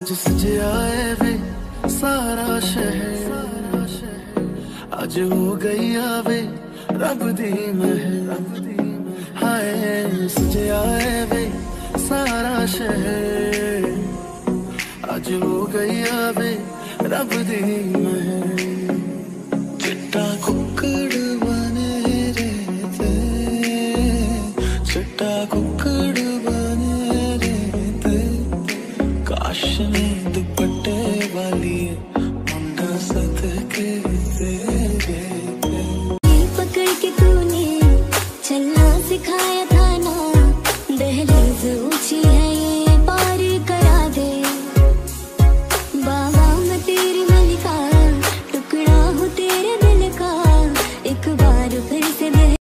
सजिया वे सारा शहर अज हो गई आवे रब दी महर। हाय सजिया वे सारा शहर अज हो गई आवे रब दी महर। चिट्टा